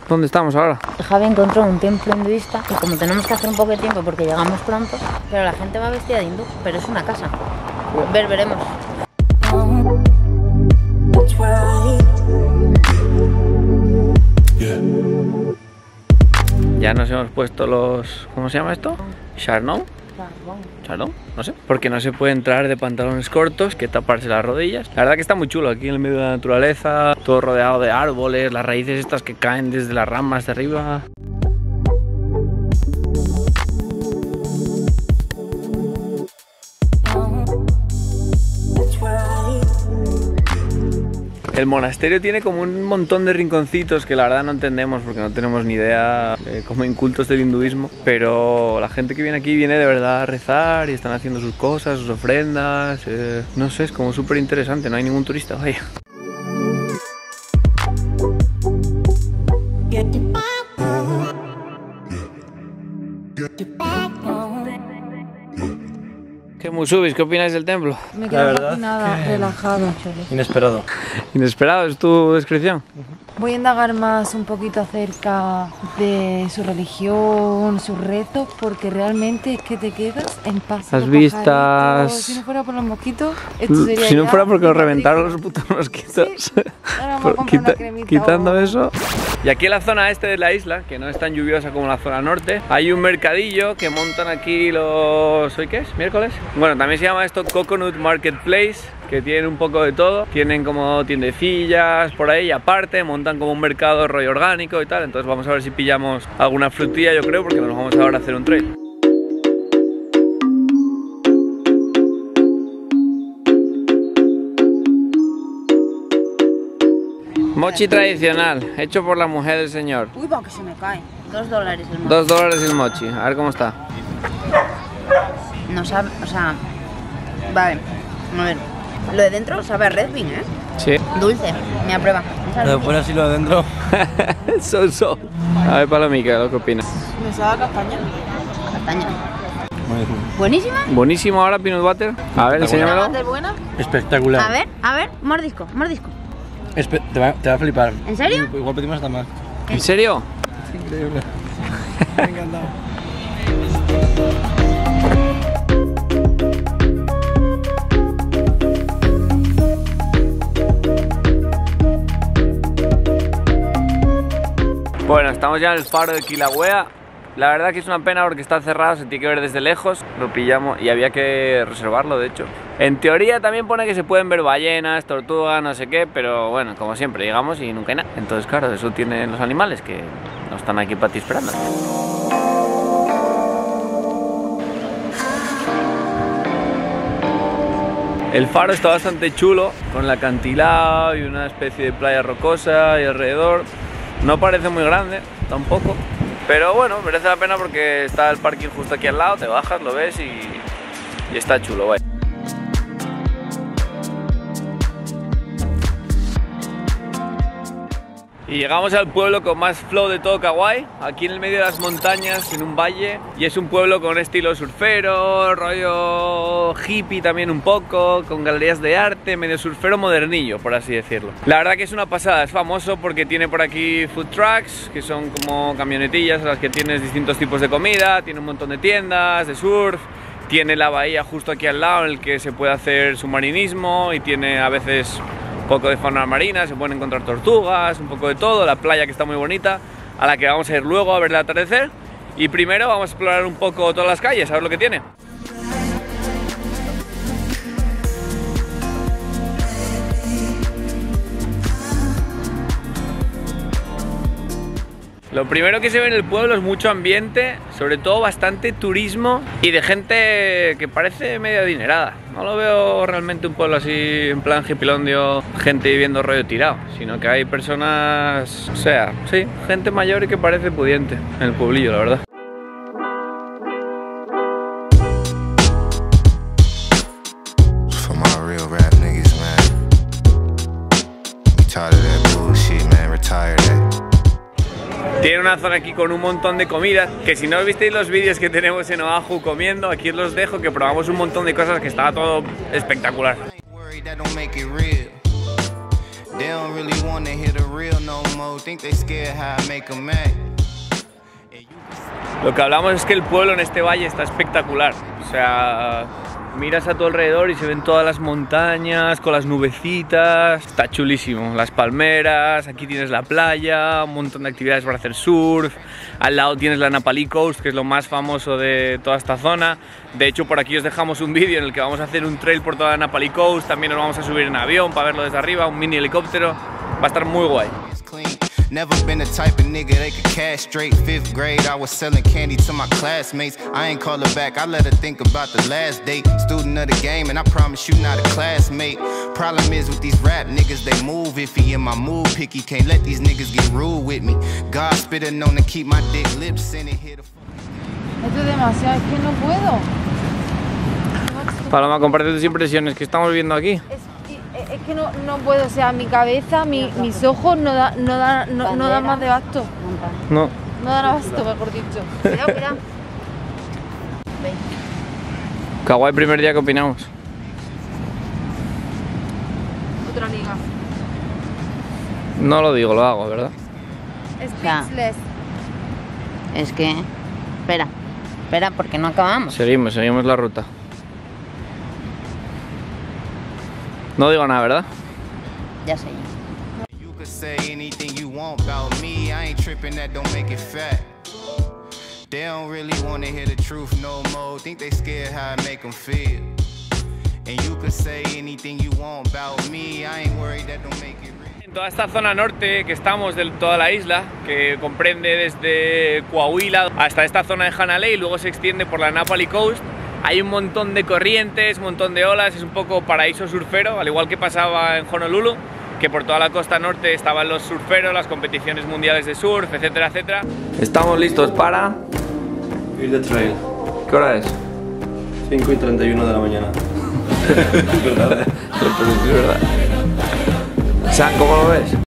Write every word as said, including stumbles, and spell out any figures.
¿Dónde estamos ahora? Javi encontró un templo hinduista y como tenemos que hacer un poco de tiempo porque llegamos pronto, pero la gente va vestida de hindú, pero es una casa. Ver, veremos. Ya nos hemos puesto los... ¿cómo se llama esto? ¿Charnon? ¿Charnon? No sé. Porque no se puede entrar de pantalones cortos, que taparse las rodillas. La verdad que está muy chulo aquí en el medio de la naturaleza, todo rodeado de árboles, las raíces estas que caen desde las ramas de arriba. El monasterio tiene como un montón de rinconcitos que la verdad no entendemos porque no tenemos ni idea eh, como incultos del hinduismo, pero la gente que viene aquí viene de verdad a rezar y están haciendo sus cosas, sus ofrendas, eh, no sé, es como súper interesante, no hay ningún turista, vaya. ¿Qué musubis? ¿Qué opináis del templo? Me quedo fascinada, relajado. Inesperado. Inesperado, ¿es tu descripción? Voy a indagar más un poquito acerca de su religión, sus rezos, porque realmente es que te quedas en paz. Las vistas... Si no fuera por los mosquitos, esto sería Si no ya fuera porque nos una reventaron película. los putos mosquitos. Sí. Ahora vamos a Por- comprar una quita- cremita quitando o- eso. Y aquí en la zona este de la isla, que no es tan lluviosa como la zona norte, hay un mercadillo que montan aquí los... ¿hoy qué es? ¿Miércoles? Bueno, también se llama esto Coconut Marketplace, que tienen un poco de todo. Tienen como tiendecillas por ahí y aparte montan como un mercado rollo orgánico y tal. Entonces vamos a ver si pillamos alguna frutilla, yo creo, porque nos vamos ahora a hacer un trail. Mochi tradicional, hecho por la mujer del señor. Uy, va que se me cae. Dos dólares el mochi. Dos dólares el mochi, a ver cómo está. No sabe, o sea... Vale, a ver. Lo de dentro sabe a Red Bean, ¿eh? Sí. Dulce, me aprueba. Pero pon así lo de adentro. so, so. A ver, Palomica, ¿lo que opinas? Me sabe a castaña. Castaña. Buenísima. Buenísimo ahora, peanut butter. A ver, enséñamelo. ¿Es buena? Espectacular. A ver, a ver, mordisco, mordisco. Espe- te, va, te va a flipar. ¿En serio? Igual pedimos hasta más. ¿En serio? Increíble. Me ha encantado. Bueno, estamos ya en el faro de Kilauea. La verdad que es una pena porque está cerrado, se tiene que ver desde lejos. Lo pillamos y había que reservarlo, de hecho. En teoría también pone que se pueden ver ballenas, tortugas, no sé qué, pero bueno, como siempre, llegamos y nunca hay nada. Entonces, claro, eso tienen los animales que no están aquí para ti esperando. El faro está bastante chulo, con el acantilado y una especie de playa rocosa y alrededor. No parece muy grande, tampoco, pero bueno, merece la pena porque está el parking justo aquí al lado, te bajas, lo ves y, y está chulo, vaya. Y llegamos al pueblo con más flow de todo Kauai, aquí en el medio de las montañas, en un valle. Y es un pueblo con estilo surfero, rollo hippie también un poco, con galerías de arte, medio surfero modernillo, por así decirlo. La verdad que es una pasada, es famoso porque tiene por aquí food trucks, que son como camionetillas en las que tienes distintos tipos de comida, tiene un montón de tiendas, de surf. Tiene la bahía justo aquí al lado en el que se puede hacer submarinismo y tiene a veces... un poco de fauna marina, se pueden encontrar tortugas, un poco de todo, la playa que está muy bonita, a la que vamos a ir luego a ver el atardecer. Y primero vamos a explorar un poco todas las calles, a ver lo que tiene. Lo primero que se ve en el pueblo es mucho ambiente, sobre todo bastante turismo y de gente que parece medio adinerada. No lo veo realmente un pueblo así en plan hipilondio, gente viviendo rollo tirado, sino que hay personas, o sea, sí, gente mayor y que parece pudiente en el pueblillo, la verdad. For my real rap niggas, man. We tired of that bullshit, man. Retire that. Tiene una zona aquí con un montón de comida, que si no visteis los vídeos que tenemos en Oahu comiendo, aquí os los dejo, que probamos un montón de cosas que estaba todo espectacular. They don't really wanna hear the real no more. Think they scared how I make them act. Lo que hablamos es que el pueblo en este valle está espectacular. O sea, miras a tu alrededor y se ven todas las montañas con las nubecitas. Está chulísimo. Las palmeras, aquí tienes la playa, un montón de actividades para hacer surf. Al lado tienes la Napali Coast, que es lo más famoso de toda esta zona. De hecho, por aquí os dejamos un vídeo en el que vamos a hacer un trail por toda la Napali Coast. También nos vamos a subir en avión para verlo desde arriba, un mini helicóptero. Va a estar muy guay. Never been the type of nigga they could castrate. Fifth grade, I was selling candy to my classmates. I ain't call her back, I let her think about the last date. Student of the game, and I promise you not a classmate. Problem is with these rap niggas, they move iffy. In my mood picky, can't let these niggas get rude with me. God spitting on to keep my dick lips in it. Here the fuck. Esto es demasiado, es que no puedo. Paloma, comparte tus impresiones, que estamos viendo aquí. Es, es que no, no puedo, o sea, mi cabeza, mi, mis ojos no dan no da, no, no da más de abasto. No. No dan abasto, mejor dicho. Cuidado, cuidado. Kauai, primer día, ¿qué opinamos? Otra liga. No lo digo, lo hago, ¿verdad? Speechless. Es que... Espera, espera, porque no acabamos. Seguimos, seguimos la ruta. No digo nada, ¿verdad? Ya sé. You could say anything you want about me. I ain't tripping, that don't make it fact. They don't really want to hear the truth no more. Think they scared how I make them feel. And you could say anything you want about me. I ain't worried, that don't make it real. En toda esta zona norte que estamos de toda la isla, que comprende desde Coahuila hasta esta zona de Hanalei y luego se extiende por la Napali Coast, hay un montón de corrientes, un montón de olas, es un poco paraíso surfero, al igual que pasaba en Honolulu, que por toda la costa norte estaban los surferos, las competiciones mundiales de surf, etcétera, etcétera. Estamos listos para... Ir de trail. ¿Qué hora es? cinco y treinta y uno de la mañana. Es verdad. Es verdad. Sam, ¿cómo lo ves?